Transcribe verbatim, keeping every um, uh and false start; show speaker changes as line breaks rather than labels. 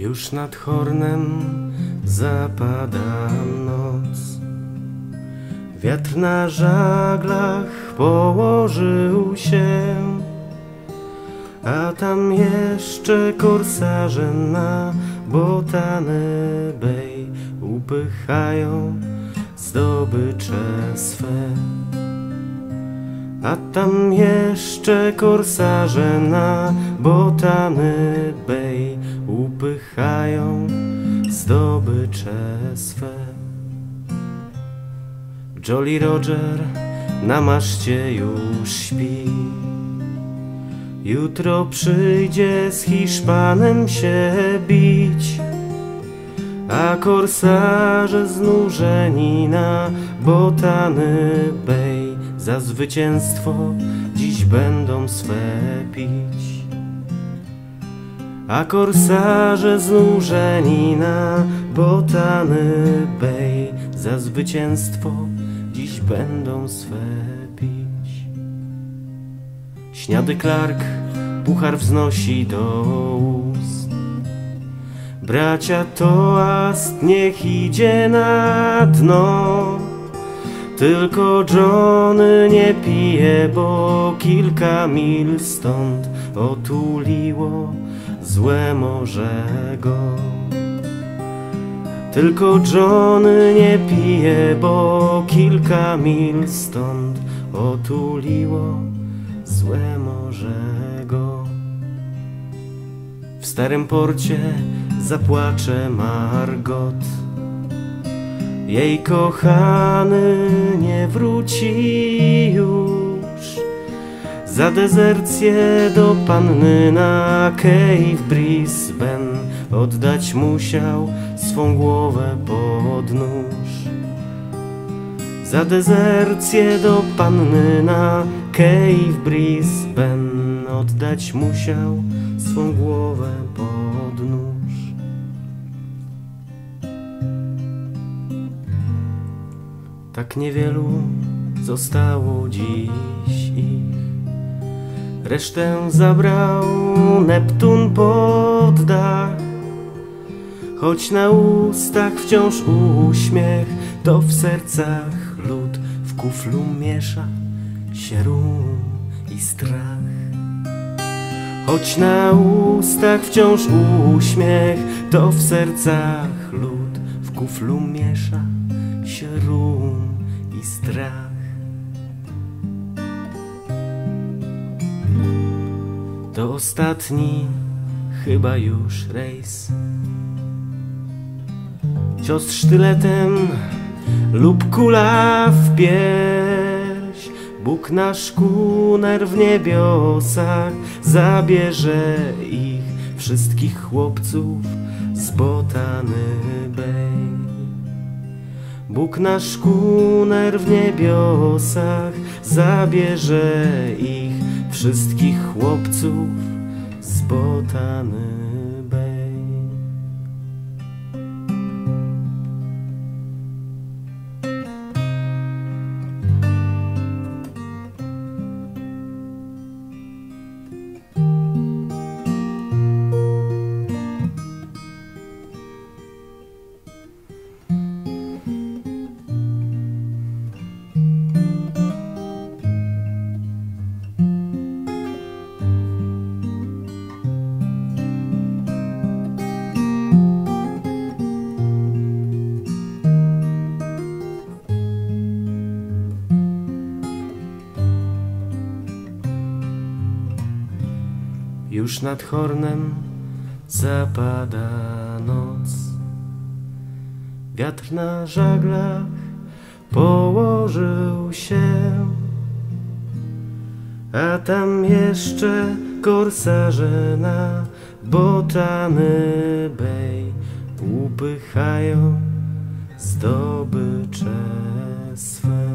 Już nad Hornem zapada noc. Wiatr na żaglach położył się, a tam jeszcze korsarze na Botany Bay upychają zdobycze swe. A tam jeszcze korsarze na Botany Bay upychają zdobycze swe. Jolly Roger na maszcie już śpi. Jutro przyjdzie z Hiszpanem się bić, a korsarze znużeni na Botany Bay za zwycięstwo dziś będą swe pić. A korsarze znużeni na Botany Bay za zwycięstwo dziś będą swe pić. Śniady Clark puchar wznosi do ust. Bracia, toast niech idzie na dno. Tylko Johnny nie pije, bo kilka mil stąd otuliło złe morze go. Tylko Johnny nie pije, bo kilka mil stąd otuliło złe morze go. W starym porcie zapłacze Margot. Jej kochany nie wróci już. Za dezercję do panny na Cave Brisbane oddać musiał swą głowę pod nóż. Za dezercję do panny na Cave Brisbane oddać musiał swą głowę pod nóż. Tak niewielu zostało dziś ich. Resztę zabrał Neptun pod dach. Choć na ustach wciąż uśmiech, to w sercach lód w kuflu miesza się rum i strach. Choć na ustach wciąż uśmiech, to w sercach lód w kuflu miesza się rum i strach. To ostatni chyba już rejs. Cios sztyletem lub kula w pierś. Bóg na szkuner w niebiosach zabierze ich wszystkich chłopców z Botany Bay. Bóg na szkuner w niebiosach zabierze ich wszystkich chłopców z Botany Bay. Już nad Hornem zapada noc. Wiatr na żaglach położył się, a tam jeszcze korsarze na Botany Bay upychają zdobycze swe.